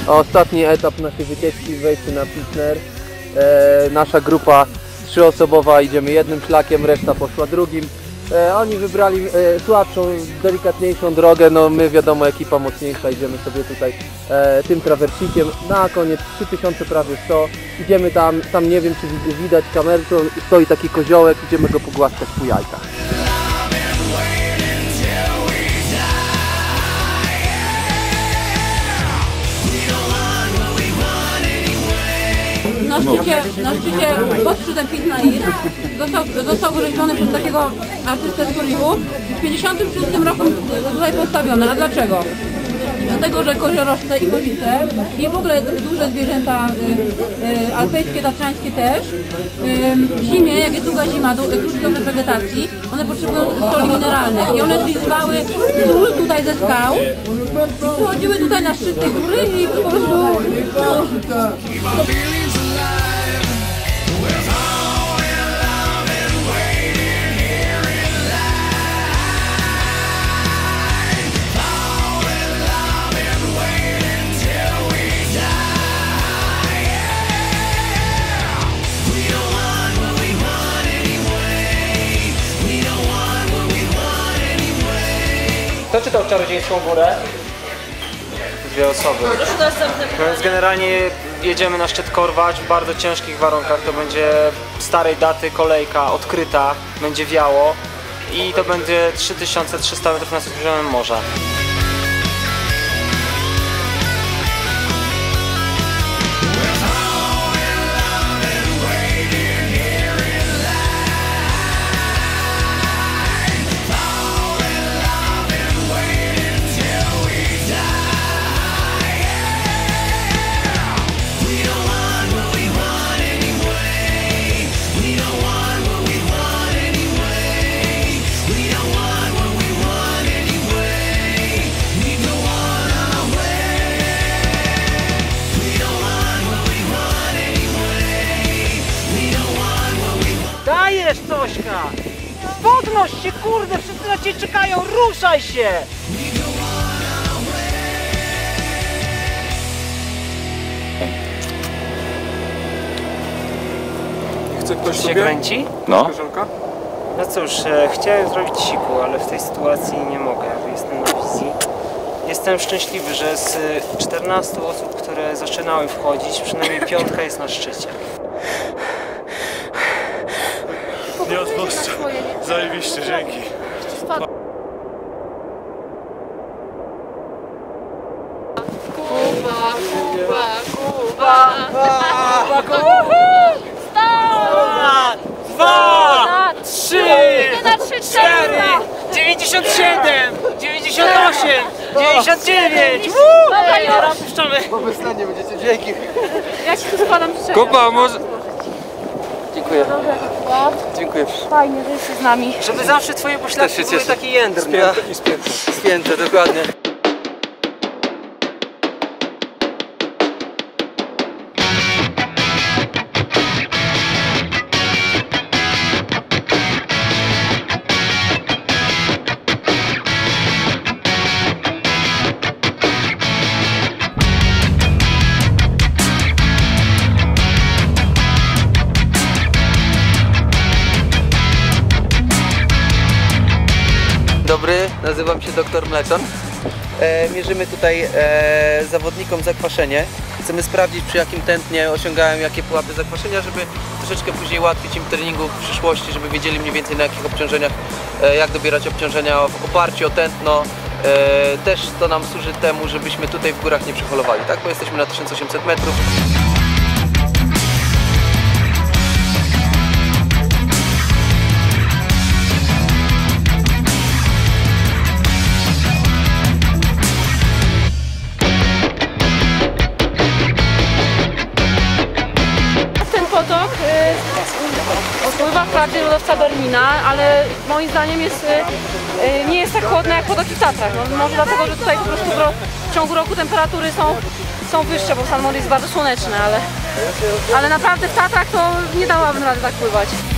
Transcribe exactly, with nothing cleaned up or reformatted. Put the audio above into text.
ostatni etap naszej wycieczki, wejście na Pitner. E, nasza grupa trzyosobowa, idziemy jednym szlakiem, reszta poszła drugim. E, oni wybrali e, słabszą, delikatniejszą drogę, no my wiadomo, ekipa mocniejsza, idziemy sobie tutaj e, tym trawersikiem. Na koniec trzy tysiące prawie sto, idziemy tam, tam nie wiem czy widać kamerką, stoi taki koziołek, idziemy go pogłaskać po jajkach. Na szczycie, na szczycie pod szczytem Pitner został, został wyrzeźbiony przez takiego artystę z Hollywood. W pięćdziesiątym szóstym roku tutaj postawiony. A dlaczego? Dlatego, że koziorożce i kozice i w ogóle duże zwierzęta y, y, alpejskie, tatrzańskie też y, w zimie, jak jest długa zima, krótki okres wegetacji, one potrzebują soli mineralnych i one zlizywały sól tutaj ze skał i przychodziły tutaj na szczyt tej góry i po prostu Kto czytał Czarodziejską Górę? Dwie osoby. Więc generalnie jedziemy na szczyt Korwacz w bardzo ciężkich warunkach. To będzie starej daty kolejka odkryta, będzie wiało i to będzie trzy tysiące trzysta metrów nad poziomem morza. Dajesz, Tośka! Podnoś się, kurde! Wszyscy na ciebie czekają! Ruszaj się! Chce ktoś się sobie? kręci? No. No cóż, e, chciałem zrobić siku, ale w tej sytuacji nie mogę. Jestem na wizji. Jestem szczęśliwy, że z czternastu osób, które zaczynały wchodzić, przynajmniej piątka jest na szczycie. Nie odpuszczę. Zajebiście, dzięki. Kuba, Kuba, Kuba, Kuba, Kuba, Dwa, trzy, trzy, cztery, dziewięćdziesiąt siedem, dziewięćdziesiąt osiem, dziewięćdziesiąt dziewięć. Dobra, puszczamy. Po wystanie będziecie dzięki. Ja ci tu składam życzenia. Kuba, może... Dziękuję. Kuba. Dziękuję. Fajnie, że jesteś z nami. Żeby zawsze twoje pośladki były takie jędrne. Spięte i spięte. Spięte, dokładnie. Dobry, nazywam się doktor Mleczon. E, mierzymy tutaj e, zawodnikom zakwaszenie. Chcemy sprawdzić, przy jakim tętnie osiągają jakie pułapy zakwaszenia, żeby troszeczkę później ułatwić im treningu w przyszłości, żeby wiedzieli mniej więcej na jakich obciążeniach, e, jak dobierać obciążenia w oparciu o tętno. E, też to nam służy temu, żebyśmy tutaj w górach nie przeholowali, tak? Bo jesteśmy na tysiąc osiemset metrów. Odpływa wprawdzie lodowca Berlina, ale moim zdaniem jest, nie jest tak chłodna jak potoki w Tatrach. No, może dlatego, że tutaj po prostu w ciągu roku temperatury są, są wyższe, bo San Mori jest bardzo słoneczne, ale, ale naprawdę w Tatrach to nie dałabym rady tak pływać.